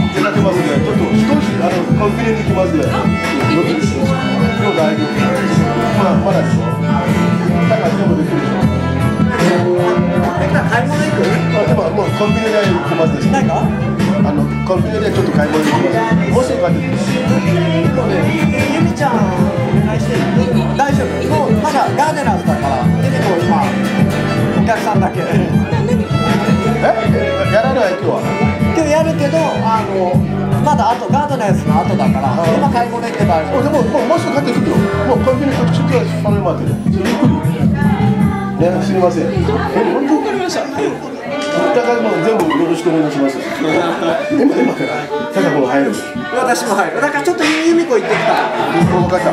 出かけますね。ちょっと少しコンビニに行きますね。もう大丈夫。まだですよ。だからでもできるでしょ。 買い物行く？ でももうコンビニで行きますです。 ないか？ コンビニでちょっと買い物行きます。もうすぐ帰ってきます。 ゆみちゃんお願いして大丈夫？もうまだガーデナーズだからゆみ子今お客さんだけ。 やらない今日は。 今日やるけどまだ後ガーデナーズの後だから今買い物行けば大丈夫。 でももうすぐ帰ってくるよ。もうコンビニと中継はそれまで。ゆっくり。ね、すみません。本当わかりました。だからもう全部よろしくお願いします。今からただもう入る。 私も入る。だからちょっと由美子行ってきた。 分かった。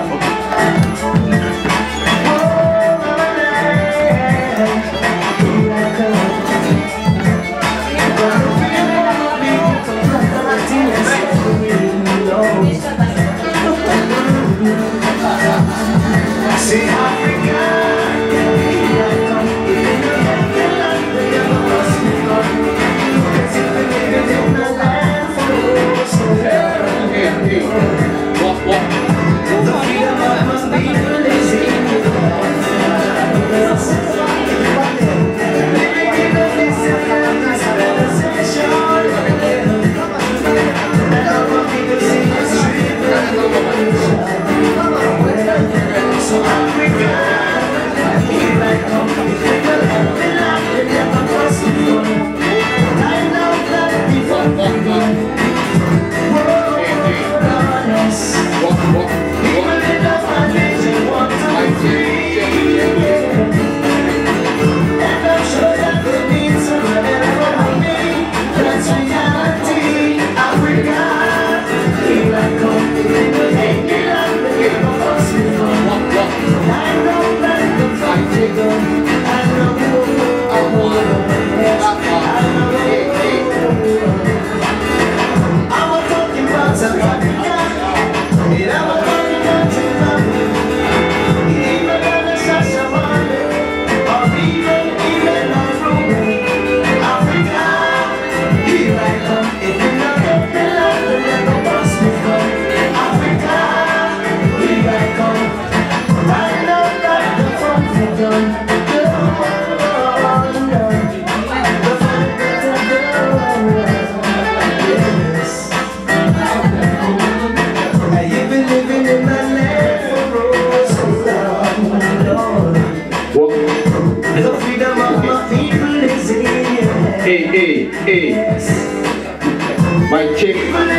Mic check.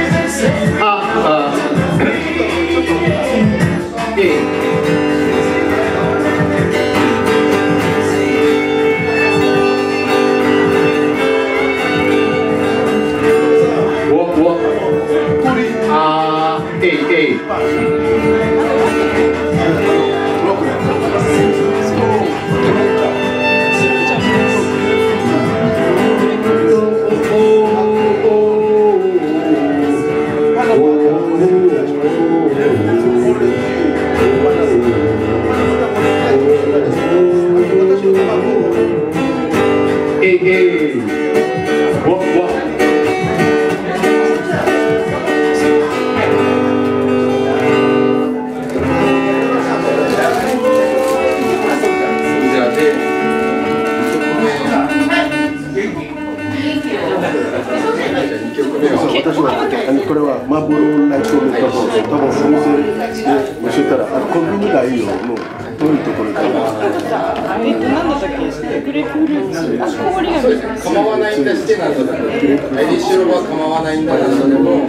私はこれはマーブルライトメーカーボード、多分お店で教えたらコンビニがいいよ、もう遠いところから。 なんだったっけ？グレープフルーツ。氷が構わないんだしてなんだ。エディシュロは構わないんだなんだでも。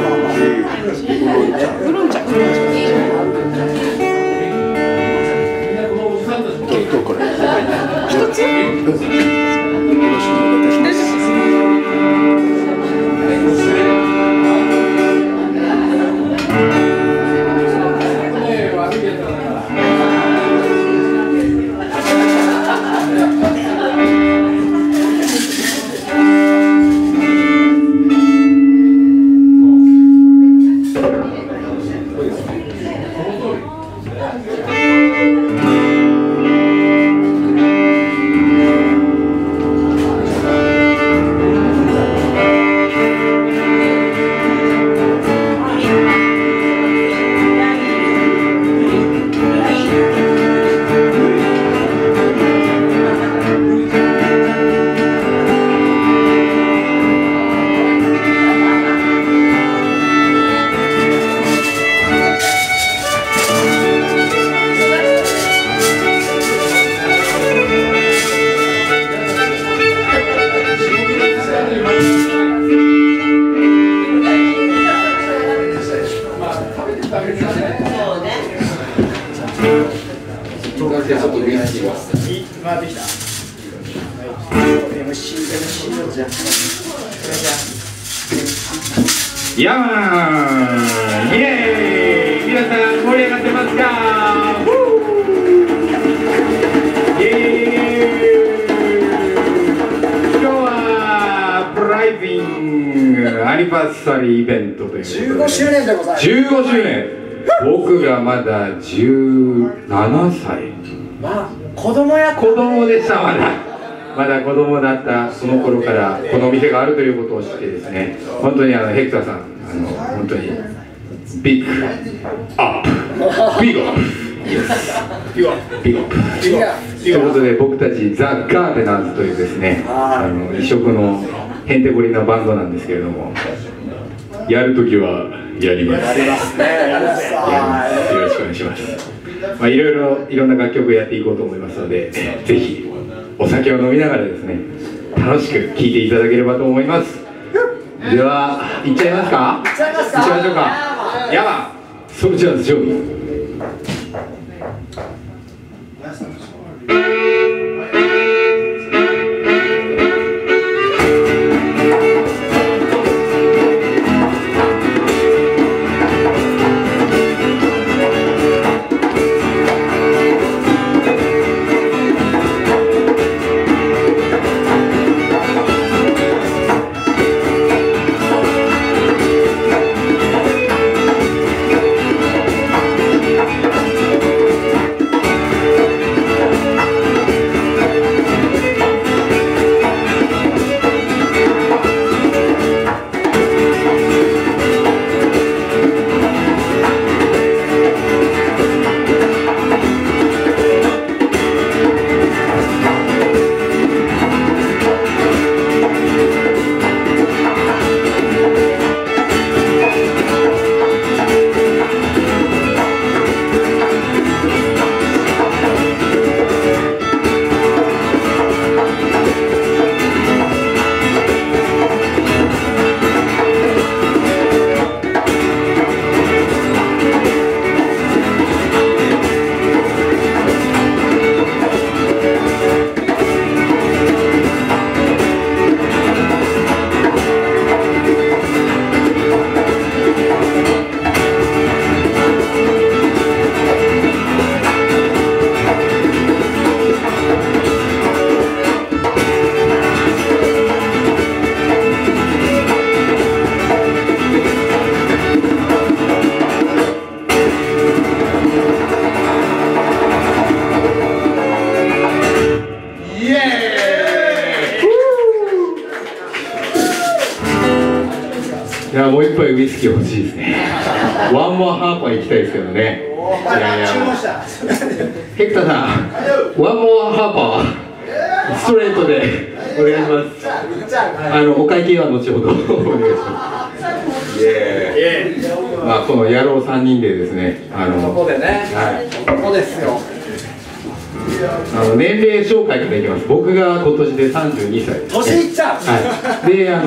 ウーロン茶。 これ。 一つ？ よろしくお願いします。 回ってきた。MC じゃん。 ヤーマン、イエーイ、皆さん盛り上がってますか？イエーイ。今日はプライビングアニバーサリーイベントということで 15周年でございます。 15周年。僕がまだ17歳。 まあ子供やったね。 子供でした。まだ子供だったその頃からこのお店があるということを知ってですね、本当にヘクターさん、本当にビッグアップ、ビッグアップ、ビッグアップ、ビッグアップということで、僕たちザ・ガーデナーズというですね、異色のへんてこりなバンドなんですけれども、やるときはやります。よろしくお願いします。まあ、いろんな楽曲をやっていこうと思いますので、ぜひお酒を飲みながらですね、楽しく聴いていただければと思います。では、いっちゃいますか？いっちゃいましょうか。ヤマン、ソルジャーズ・ジョー。もう一杯ウイスキー欲しいですね。ワンモアハーパー行きたいですけどね。ヘクターさん、ワンモアハーパーストレートでお願いします。お会計は後ほどお願いします。まあこの野郎3人でですね、 ここでね、ここですよ。 年齢紹介からいきます。僕が今年で32歳。 年いっちゃう。 はい。で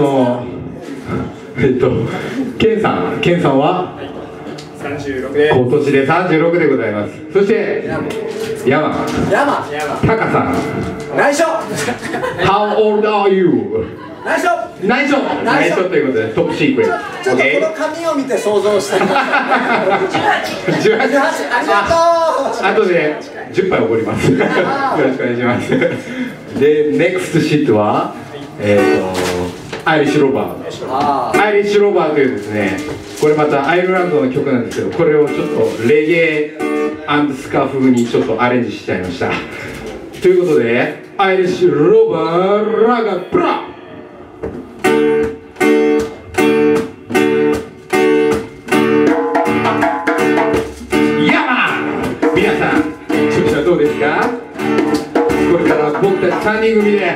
ケンさんは 36で今年で36でございます。そしてヤマン、タカさん、 内緒。 How old are you？ 内緒ということでトップシークレット。 ちょっとこの紙を見て想像して。18。ありがとう。 後で10杯おごります。よろしくお願いします。で、NEXTシットはアイリッシュロバーというですね、これまたアイルランドの曲なんですけど、これをちょっとレゲエ&スカ風にちょっとアレンジしちゃいました。ということで、アイリッシュロバーラガブラ。皆さん、調子はどうですか？これから僕たち3人組で